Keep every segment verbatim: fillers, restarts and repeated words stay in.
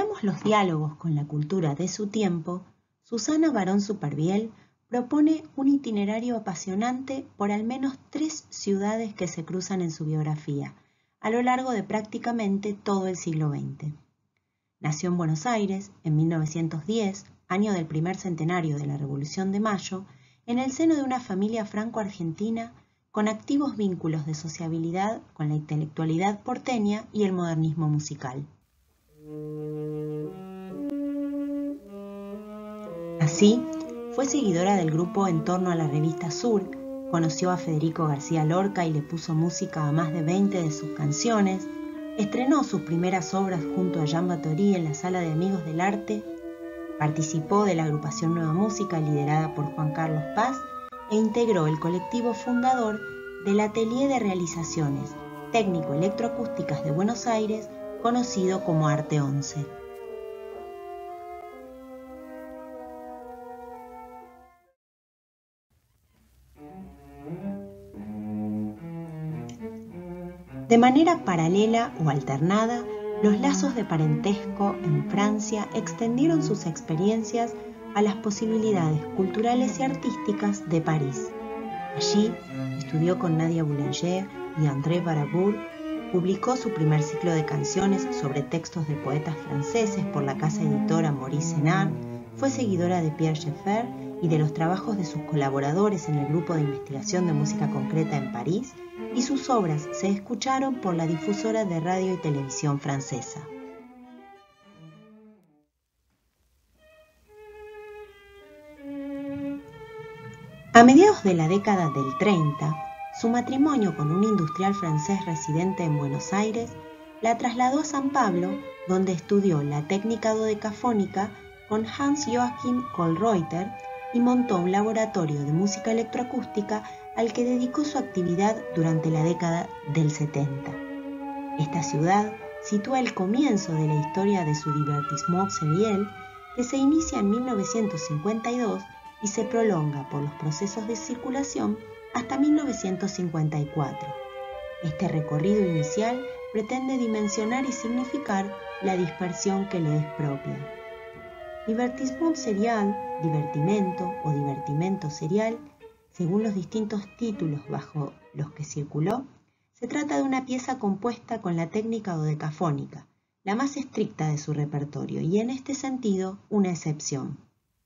ampliamos los diálogos con la cultura de su tiempo, Susana Barón Supervielle propone un itinerario apasionante por al menos tres ciudades que se cruzan en su biografía, a lo largo de prácticamente todo el siglo veinte. Nació en Buenos Aires en mil novecientos diez, año del primer centenario de la Revolución de Mayo, en el seno de una familia franco-argentina con activos vínculos de sociabilidad con la intelectualidad porteña y el modernismo musical. Así, fue seguidora del grupo en torno a la revista Sur, conoció a Federico García Lorca y le puso música a más de veinte de sus canciones, estrenó sus primeras obras junto a Jean Batory en la Sala de Amigos del Arte, participó de la agrupación Nueva Música liderada por Juan Carlos Paz e integró el colectivo fundador del Atelier de Realizaciones Técnico-Electroacústicas de Buenos Aires, conocido como Arte once. De manera paralela o alternada, los lazos de parentesco en Francia extendieron sus experiencias a las posibilidades culturales y artísticas de París. Allí estudió con Nadia Boulanger y André Barrabour, publicó su primer ciclo de canciones sobre textos de poetas franceses por la casa editora Maurice Senard, fue seguidora de Pierre Schaeffer y de los trabajos de sus colaboradores en el grupo de investigación de música concreta en París, y sus obras se escucharon por la difusora de radio y televisión francesa. A mediados de la década del treinta, su matrimonio con un industrial francés residente en Buenos Aires la trasladó a San Pablo, donde estudió la técnica dodecafónica con Hans-Joachim Kollreuter y montó un laboratorio de música electroacústica al que dedicó su actividad durante la década del setenta. Esta ciudad sitúa el comienzo de la historia de su divertissement seriel, que se inicia en mil novecientos cincuenta y dos y se prolonga por los procesos de circulación hasta mil novecientos cincuenta y cuatro. Este recorrido inicial pretende dimensionar y significar la dispersión que le es propia. Divertissement serial, divertimento o divertimento serial, según los distintos títulos bajo los que circuló, se trata de una pieza compuesta con la técnica dodecafónica, la más estricta de su repertorio y en este sentido una excepción.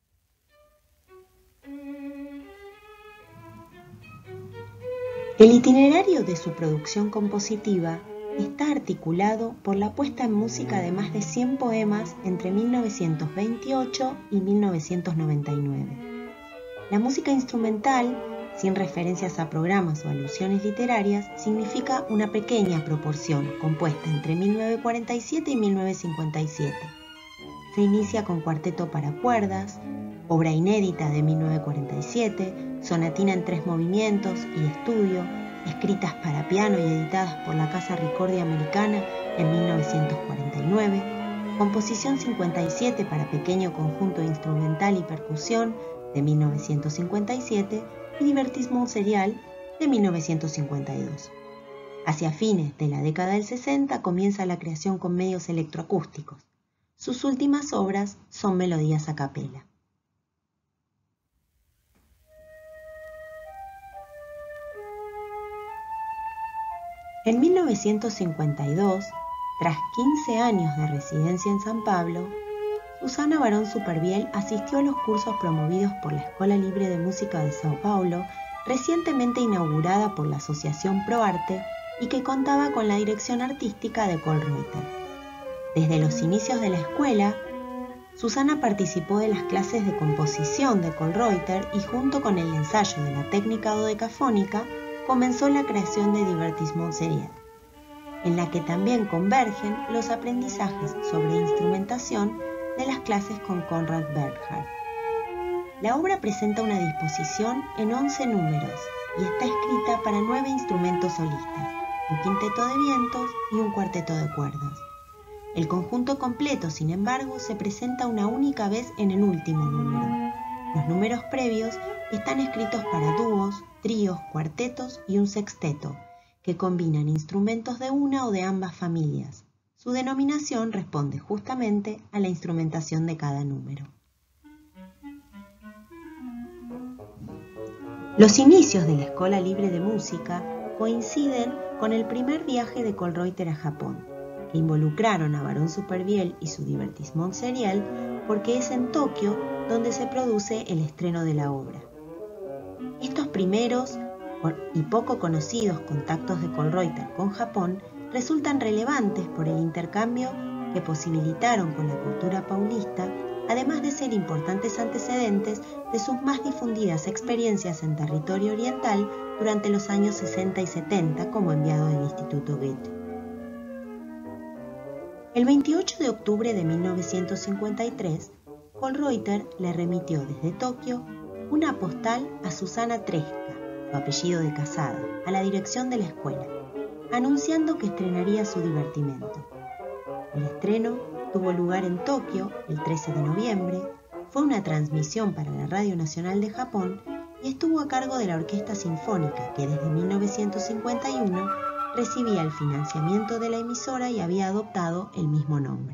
El itinerario de su producción compositiva está articulado por la puesta en música de más de cien poemas entre mil novecientos veintiocho y mil novecientos noventa y nueve. La música instrumental, sin referencias a programas o alusiones literarias, significa una pequeña proporción compuesta entre mil novecientos cuarenta y siete y mil novecientos cincuenta y siete. Se inicia con cuarteto para cuerdas, obra inédita de mil novecientos cuarenta y siete, sonatina en tres movimientos y estudio, escritas para piano y editadas por la Casa Ricordi Americana en mil novecientos cuarenta y nueve, composición cincuenta y siete para pequeño conjunto instrumental y percusión de mil novecientos cincuenta y siete y divertissement serial de mil novecientos cincuenta y dos. Hacia fines de la década del sesenta comienza la creación con medios electroacústicos. Sus últimas obras son melodías a capela. En mil novecientos cincuenta y dos, tras quince años de residencia en San Pablo, Susana Barón Supervielle asistió a los cursos promovidos por la Escuela Libre de Música de Sao Paulo, recientemente inaugurada por la Asociación ProArte y que contaba con la dirección artística de Kollreuter. Desde los inicios de la escuela, Susana participó de las clases de composición de Kollreuter y junto con el ensayo de la técnica dodecafónica comenzó la creación de divertissement seriel, en la que también convergen los aprendizajes sobre instrumentación de las clases con Conrad Bernhard. La obra presenta una disposición en once números y está escrita para nueve instrumentos solistas, un quinteto de vientos y un cuarteto de cuerdas. El conjunto completo, sin embargo, se presenta una única vez en el último número. Los números previos están escritos para dúos, tríos, cuartetos y un sexteto, que combinan instrumentos de una o de ambas familias. Su denominación responde justamente a la instrumentación de cada número. Los inicios de la Escuela Libre de Música coinciden con el primer viaje de Kölreuter a Japón, que involucraron a Barón Supervielle y su Divertissement Serial, porque es en Tokio donde se produce el estreno de la obra. Estos primeros y poco conocidos contactos de Kölreuter con Japón resultan relevantes por el intercambio que posibilitaron con la cultura paulista, además de ser importantes antecedentes de sus más difundidas experiencias en territorio oriental durante los años sesenta y setenta como enviado del Instituto Goethe. El veintiocho de octubre de mil novecientos cincuenta y tres, Kölreuter le remitió desde Tokio una postal a Susana Tresca, su apellido de casada, a la dirección de la escuela, anunciando que estrenaría su divertimento. El estreno tuvo lugar en Tokio el trece de noviembre, fue una transmisión para la Radio Nacional de Japón y estuvo a cargo de la Orquesta Sinfónica, que desde mil novecientos cincuenta y uno recibía el financiamiento de la emisora y había adoptado el mismo nombre.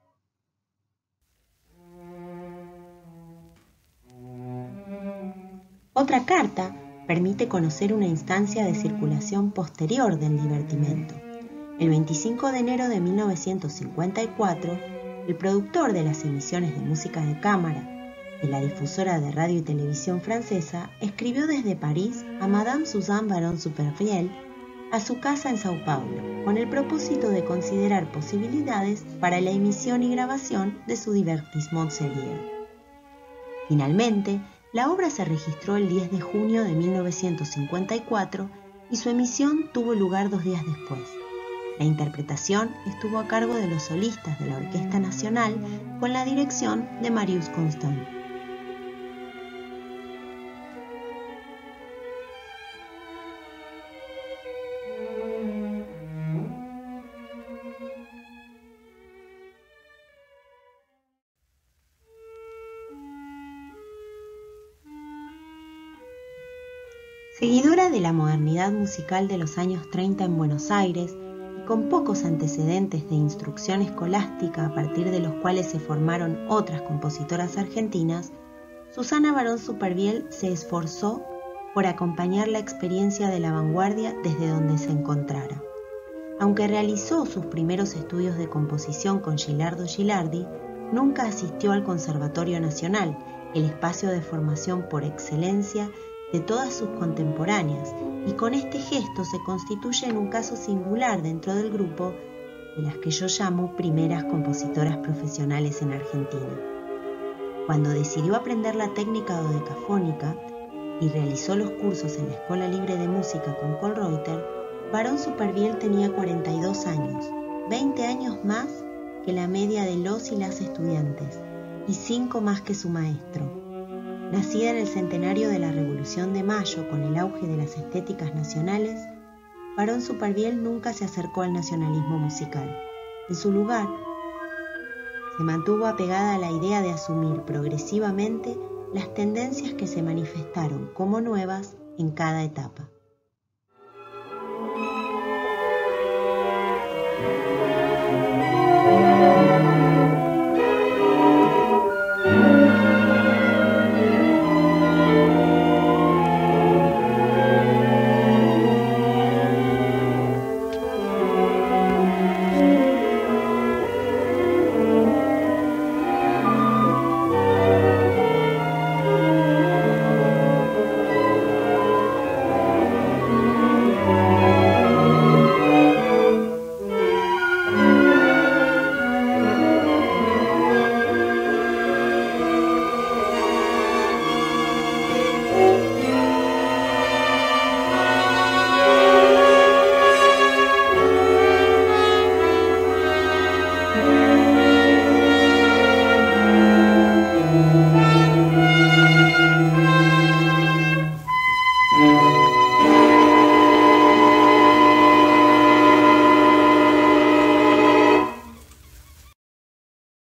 Otra carta permite conocer una instancia de circulación posterior del divertimento. El veinticinco de enero de mil novecientos cincuenta y cuatro, el productor de las emisiones de música de cámara de la difusora de radio y televisión francesa escribió desde París a Madame Suzanne Baron Supervielle a su casa en Sao Paulo, con el propósito de considerar posibilidades para la emisión y grabación de su Divertissement Serial. Finalmente, la obra se registró el diez de junio de mil novecientos cincuenta y cuatro y su emisión tuvo lugar dos días después. La interpretación estuvo a cargo de los solistas de la Orquesta Nacional con la dirección de Marius Constant. Seguidora de la modernidad musical de los años treinta en Buenos Aires y con pocos antecedentes de instrucción escolástica a partir de los cuales se formaron otras compositoras argentinas, Susana Baron Supervielle se esforzó por acompañar la experiencia de la vanguardia desde donde se encontrara. Aunque realizó sus primeros estudios de composición con Gilardo Gilardi, nunca asistió al Conservatorio Nacional, el espacio de formación por excelencia de todas sus contemporáneas, y con este gesto se constituye en un caso singular dentro del grupo de las que yo llamo primeras compositoras profesionales en Argentina. Cuando decidió aprender la técnica dodecafónica y realizó los cursos en la Escuela Libre de Música con Kölreuter, Baron Supervielle tenía cuarenta y dos años, veinte años más que la media de los y las estudiantes, y cinco más que su maestro. Nacida en el centenario de la Revolución de Mayo con el auge de las estéticas nacionales, Baron Supervielle nunca se acercó al nacionalismo musical. En su lugar, se mantuvo apegada a la idea de asumir progresivamente las tendencias que se manifestaron como nuevas en cada etapa.